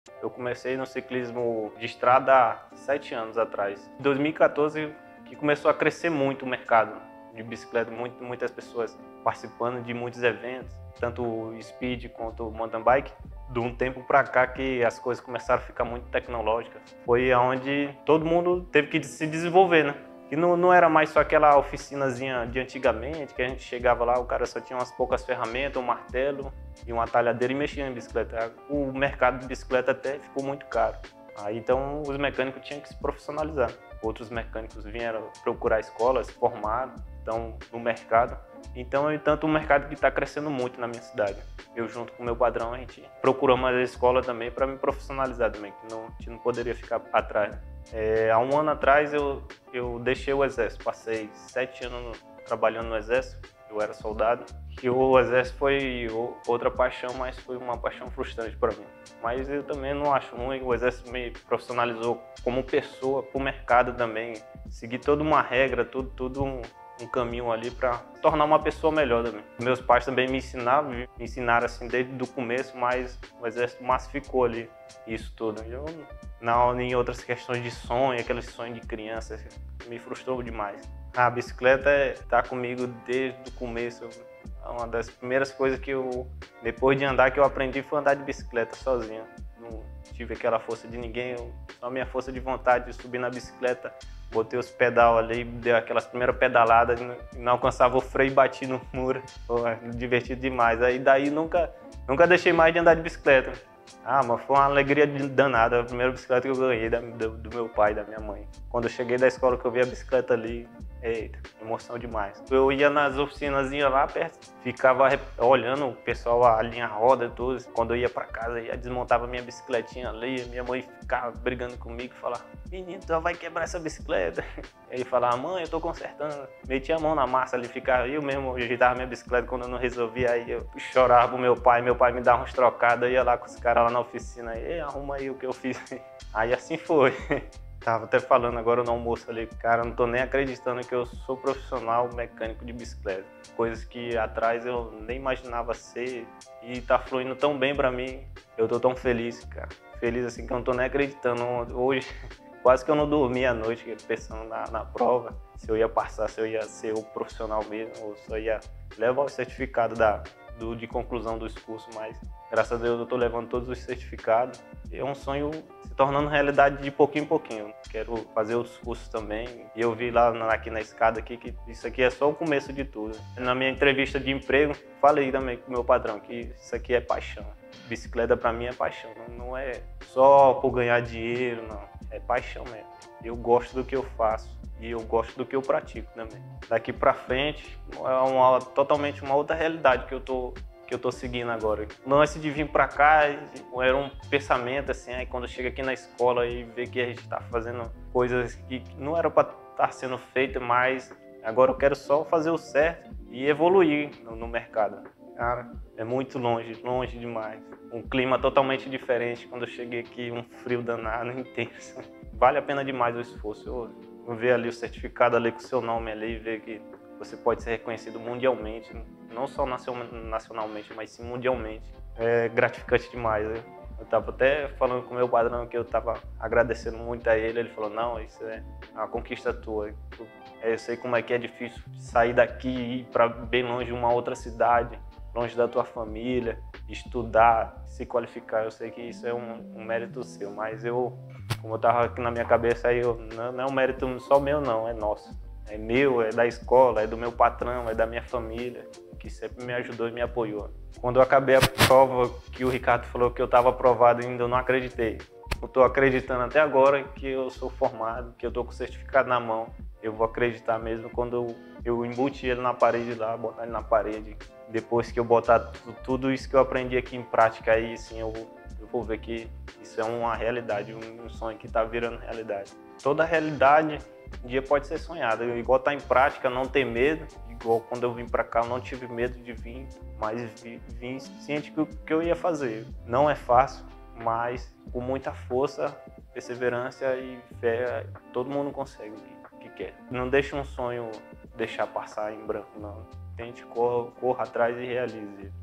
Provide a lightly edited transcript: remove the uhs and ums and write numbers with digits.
Eu comecei no ciclismo de estrada há 7 anos atrás. Em 2014 que começou a crescer muito o mercado de bicicleta, muitas pessoas participando de muitos eventos, tanto o speed quanto o mountain bike. De um tempo para cá que as coisas começaram a ficar muito tecnológicas, foi aonde todo mundo teve que se desenvolver, né? E não era mais só aquela oficinazinha de antigamente, que a gente chegava lá, o cara só tinha umas poucas ferramentas, um martelo e uma talhadeira e mexia em bicicleta. O mercado de bicicleta até ficou muito caro. Aí então os mecânicos tinham que se profissionalizar. Outros mecânicos vieram procurar escolas, se formaram, estão no mercado. Então, o mercado que está crescendo muito na minha cidade. Eu, junto com o meu padrão, a gente procurou mais a escola também para me profissionalizar também, que a gente não poderia ficar atrás. Há um ano atrás eu deixei o exército, passei 7 anos trabalhando no exército, eu era soldado. E o exército foi outra paixão, mas foi uma paixão frustrante para mim. Mas eu também não acho ruim, o exército me profissionalizou como pessoa, para o mercado também, seguir toda uma regra, tudo um caminho ali para tornar uma pessoa melhor também. Meus pais também me ensinaram assim desde o começo, mas o exército massificou ali isso tudo. Eu, não, em outras questões de sonho, aqueles sonhos de criança, me frustrou demais. A bicicleta está comigo desde o começo. Uma das primeiras coisas que depois de andar, que eu aprendi foi andar de bicicleta sozinho. Não tive aquela força de ninguém, só a minha força de vontade de subir na bicicleta. Botei os pedal ali, dei aquelas primeiras pedaladas, não alcançava o freio e bati no muro. Pô, divertido demais. Aí daí nunca deixei mais de andar de bicicleta. Mas foi uma alegria danada, a primeira bicicleta que eu ganhei do meu pai e da minha mãe. Quando eu cheguei da escola que eu vi a bicicleta ali, eita, emoção demais. Eu ia nas oficinazinhas lá perto, ficava olhando o pessoal, a linha roda e tudo. Quando eu ia pra casa, eu desmontava minha bicicletinha ali, minha mãe ficava brigando comigo e falava: menino, tu vai quebrar essa bicicleta. E aí falava: mãe, eu tô consertando. Metia a mão na massa ali, ficava eu mesmo, ajeitava minha bicicleta quando eu não resolvia, aí eu chorava pro meu pai me dava uns trocados, eu ia lá com os caras lá na oficina, e arruma aí o que eu fiz. Aí assim foi. Tava até falando agora no almoço ali, cara, não tô nem acreditando que eu sou profissional mecânico de bicicleta. Coisas que atrás eu nem imaginava ser e tá fluindo tão bem pra mim. Eu tô tão feliz, cara. Feliz assim que eu não tô nem acreditando. Hoje, quase que eu não dormi à noite pensando na prova, se eu ia passar, se eu ia ser o profissional mesmo, ou se eu ia levar o certificado de conclusão dos cursos, mas graças a Deus eu tô levando todos os certificados. É um sonho se tornando realidade de pouquinho em pouquinho. Quero fazer os cursos também. E eu vi lá aqui na escada aqui que isso aqui é só o começo de tudo. Na minha entrevista de emprego, falei também com o meu padrão que isso aqui é paixão. Bicicleta para mim é paixão, não é só por ganhar dinheiro, não. É paixão mesmo. Eu gosto do que eu faço e eu gosto do que eu pratico também. Daqui para frente é totalmente uma outra realidade que eu tô seguindo agora. Antes de vir para cá, era um pensamento assim, aí quando chega aqui na escola e vê que a gente está fazendo coisas que não eram para estar sendo feitas, mas agora eu quero só fazer o certo e evoluir no mercado. Cara, é muito longe demais. Um clima totalmente diferente. Quando eu cheguei aqui, um frio danado, intenso. Vale a pena demais o esforço. Eu ver ali o certificado ali com o seu nome ali, ver que você pode ser reconhecido mundialmente, não só nacionalmente, mas sim mundialmente. É gratificante demais. Né? Eu estava até falando com o meu padrão que eu estava agradecendo muito a ele. Ele falou: não, isso é uma conquista tua. Eu sei como é que é difícil sair daqui e ir para bem longe, uma outra cidade, longe da tua família, estudar, se qualificar. Eu sei que isso é um mérito seu, mas como eu estava aqui na minha cabeça, aí não é um mérito só meu, não, é nosso. É meu, é da escola, é do meu patrão, é da minha família, que sempre me ajudou e me apoiou. Quando eu acabei a prova, que o Ricardo falou que eu estava aprovado, ainda eu não acreditei. Eu estou acreditando até agora que eu sou formado, que eu estou com o certificado na mão. Eu vou acreditar mesmo quando eu embute ele na parede lá, botar ele na parede. Depois que eu botar tudo isso que eu aprendi aqui em prática, aí sim eu vou ver que isso é uma realidade, um sonho que está virando realidade. Toda realidade um dia pode ser sonhada, igual tá em prática, não ter medo, igual quando eu vim para cá eu não tive medo de vir, mas vim ciente que eu ia fazer. Não é fácil, mas com muita força, perseverança e fé, todo mundo consegue o que quer. Não deixe um sonho deixar passar em branco, não. Tente, corra atrás e realize.